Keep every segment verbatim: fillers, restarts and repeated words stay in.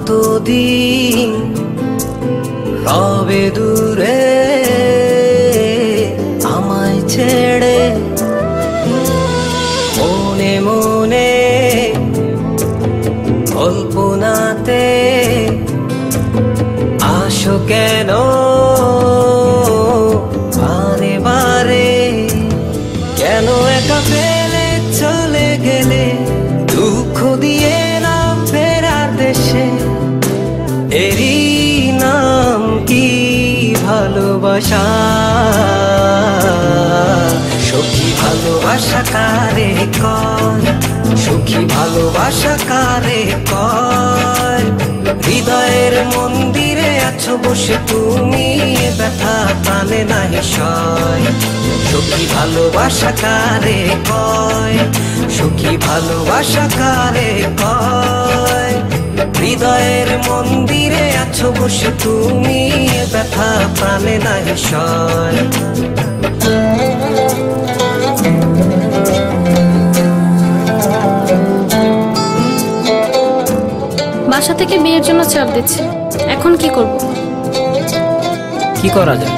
কতদিন রবে দূরে আমায় ছেড়ে, মনে মনে কল্পনাতে আসো কেন বারে বারে, কেন একা ফেলে চলে গেলে দুঃখ দিয়ে না ফেরার দেশে, এরই নাম কি ভালোবাসা? সখী ভালোবাসা কারে কয়, সখী ভালোবাসা কারে কয়? হৃদয়ের মন্দিরে আছো বসে তুমি, ব্যথা প্রাণে নাহি সয়। সখী ভালোবাসা কারে কয়, সখী ভালোবাসা কারে কয়? হৃদয়ের মন্দিরে আছো বসে তুমি, ব্যথা প্রাণে নাহি সয়। বাসা থেকে বিয়ের জন্য চাপ দিচ্ছে, এখন কি করব? কি করা যায়?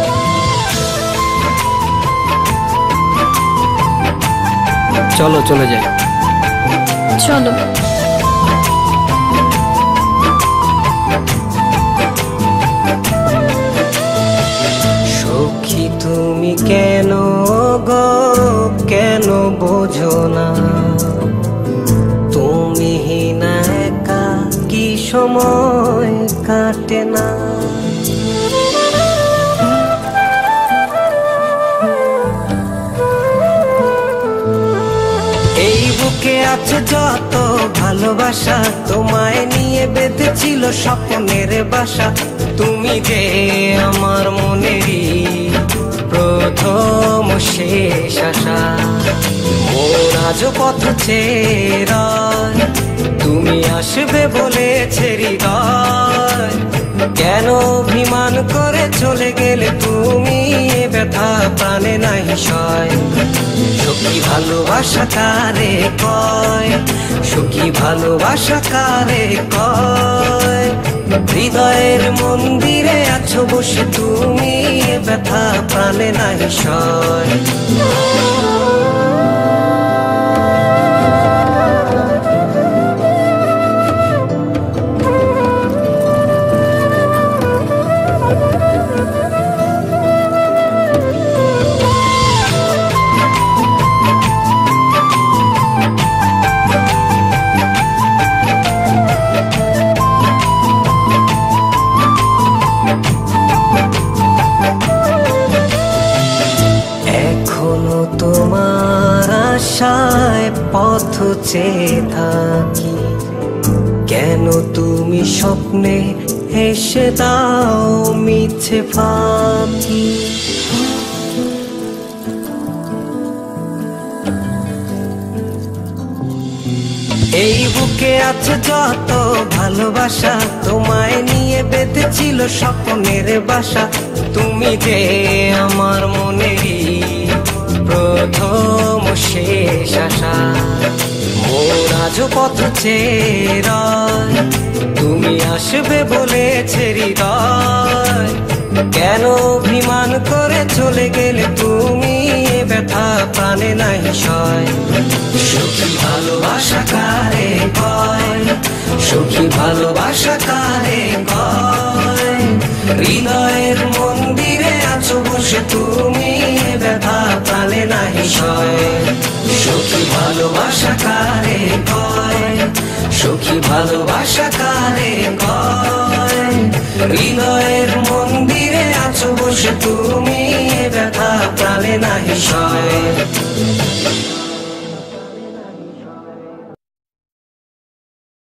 চলো চলে যাই। চলো। সখী তুমি কেন গো কেন বোঝো না, তুমি না একা কি সময় কাটে না। এই বুকে আছে যত ভালোবাসা, তোমায় নিয়ে বেঁধেছিল স্বপ্নের বাসা। তুমি যে আমার মনেরই প্রথম শেষ আশা, মন আজও পথ চেয়ে, তুমি আসবে বলেছে হৃদয়। কেন অভিমান করে চলে গেলে তুমি, ব্যথা প্রাণে নাহি সয়। সখী ভালোবাসা কারে কয়, সখী ভালোবাসা কারে কয়? হৃদয়ের মন্দিরে আছো বসে তুমি, ব্যথা প্রাণে নাহি সয়। তোমার আশায় পথ চেয়ে থাকি, কেন তুমি স্বপ্নে হেসে দাও মিছে ফাঁকি? এই বুকে আছে যত ভালোবাসা, তোমায় নিয়ে বেঁধেছিল স্বপ্নের বাসা। তুমি যে আমার মনেরই প্রথম শেষ আশা, মন আজও পথ চেয়ে, তুমি আসবে বলেছে হৃদয়। কেন অভিমান করে চলে গেলে তুমি, ব্যথা প্রাণে নাহি সয়। সখী ভালোবাসা কারে কয়, সখী ভালোবাসা কারে কয়? হৃদয়ের মন্দিরে আছো বসে তুমি, ব্যথা প্রাণে নাহি সয়। সখী ভালোবাসা কারে কয়, সখী ভালোবাসা কারে কয়? হৃদয়ের মন্দিরে আছো বসে তুমি, ব্যথা প্রাণে নাহি সয়।